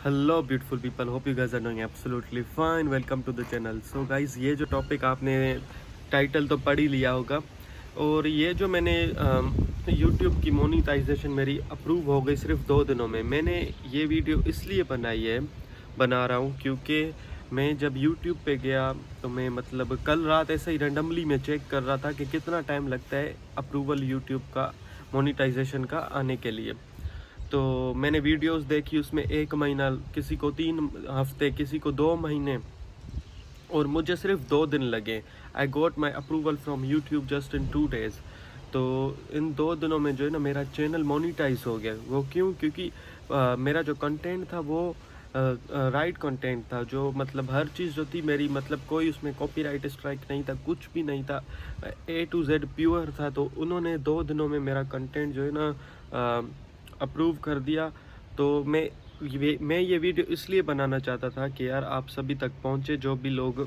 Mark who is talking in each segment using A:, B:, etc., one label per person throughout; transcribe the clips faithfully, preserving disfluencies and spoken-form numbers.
A: Hello beautiful people, hope you guys are doing absolutely fine. Welcome to the channel. So guys, ये जो topic आपने title तो पढ़ ही लिया होगा, और ये जो मैंने यूट्यूब की मोनेटाइजेशन मेरी अप्रूव हो गई सिर्फ दो दिनों में। मैंने ये वीडियो इसलिए बनाई है बना रहा हूँ क्योंकि मैं जब यूट्यूब पे गया तो मैं मतलब कल रात ऐसे ही रैंडमली मैं चेक कर रहा था कि कितना टाइम लगता है अप्रूवल यूट्यूब का मोनेटाइजेशन का आने के लिए। तो मैंने वीडियोस देखी, उसमें एक महीना, किसी को तीन हफ्ते, किसी को दो महीने, और मुझे सिर्फ दो दिन लगे। I got my approval from YouTube just in two days. तो इन दो दिनों में जो है ना मेरा चैनल मोनेटाइज हो गया। वो क्यों? क्योंकि आ, मेरा जो कंटेंट था वो राइट कंटेंट था, जो मतलब हर चीज़ जो थी मेरी, मतलब कोई उसमें कॉपीराइट स्ट्राइक नहीं था, कुछ भी नहीं था, ए टू जेड प्योर था। तो उन्होंने दो दिनों में मेरा कंटेंट जो है ना अप्रूव कर दिया। तो मैं ये मैं ये वीडियो इसलिए बनाना चाहता था कि यार आप सभी तक पहुँचे, जो भी लोग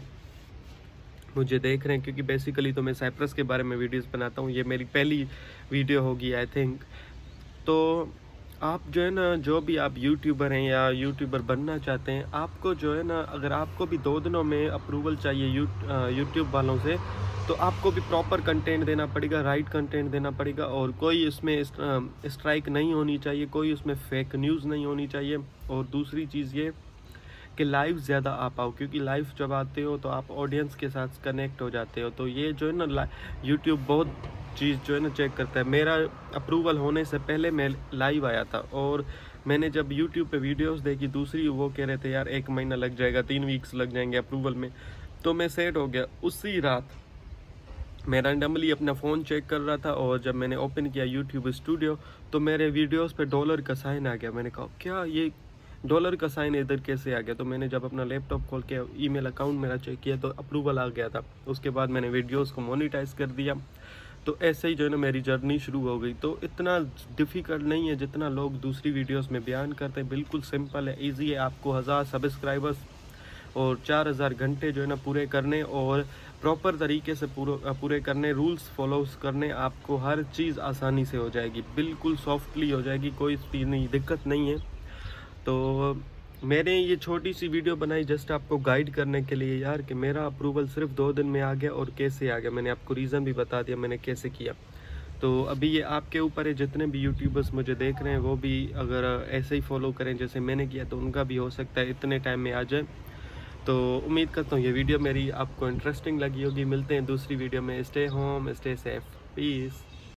A: मुझे देख रहे हैं, क्योंकि बेसिकली तो मैं साइप्रस के बारे में वीडियोस बनाता हूँ। ये मेरी पहली वीडियो होगी आई थिंक। तो आप जो है ना, जो भी आप यूट्यूबर हैं या यूट्यूबर बनना चाहते हैं, आपको जो है ना, अगर आपको भी दो दिनों में अप्रूवल चाहिए यू यूट्यूब वालों से, तो आपको भी प्रॉपर कंटेंट देना पड़ेगा, राइट कंटेंट देना पड़ेगा, और कोई इसमें स्ट्राइक नहीं होनी चाहिए, कोई उसमें फेक न्यूज़ नहीं होनी चाहिए। और दूसरी चीज़ ये कि लाइव ज़्यादा आ पाओ, क्योंकि लाइव जब आते हो तो आप ऑडियंस के साथ कनेक्ट हो जाते हो। तो ये जो है ना यूट्यूब बहुत चीज़ जो है ना चेक करता है। मेरा अप्रूवल होने से पहले मैं लाइव आया था, और मैंने जब यूट्यूब पे वीडियोस देखी दूसरी, वो कह रहे थे यार एक महीना लग जाएगा, तीन वीक्स लग जाएंगे अप्रूवल में। तो मैं सेट हो गया। उसी रात मैं रैंडमली अपना फ़ोन चेक कर रहा था, और जब मैंने ओपन किया यूट्यूब स्टूडियो तो मेरे वीडियोस पे डॉलर का साइन आ गया। मैंने कहा क्या ये डॉलर का साइन इधर कैसे आ गया? तो मैंने जब अपना लैपटॉप खोल के ईमेल अकाउंट मेरा चेक किया तो अप्रूवल आ गया था। उसके बाद मैंने वीडियोस को मोनेटाइज कर दिया। तो ऐसे ही जो है ना मेरी जर्नी शुरू हो गई। तो इतना डिफ़िकल्ट नहीं है जितना लोग दूसरी वीडियोस में बयान करते हैं। बिल्कुल सिंपल है, इजी है। आपको हज़ार सब्सक्राइबर्स और चार हज़ार घंटे जो है ना पूरे करने, और प्रॉपर तरीके से पूरे पूरे करने, रूल्स फॉलोस करने, आपको हर चीज़ आसानी से हो जाएगी, बिल्कुल सॉफ्टली हो जाएगी, कोई नहीं दिक्कत नहीं है। तो मैंने ये छोटी सी वीडियो बनाई जस्ट आपको गाइड करने के लिए यार, कि मेरा अप्रूवल सिर्फ दो दिन में आ गया, और कैसे आ गया मैंने आपको रीज़न भी बता दिया मैंने कैसे किया। तो अभी ये आपके ऊपर है। जितने भी यूट्यूबर्स मुझे देख रहे हैं वो भी अगर ऐसे ही फॉलो करें जैसे मैंने किया, तो उनका भी हो सकता है इतने टाइम में आ जाए। तो उम्मीद करता हूँ ये वीडियो मेरी आपको इंटरेस्टिंग लगी होगी। मिलते हैं दूसरी वीडियो में। Stay home, stay safe, piece.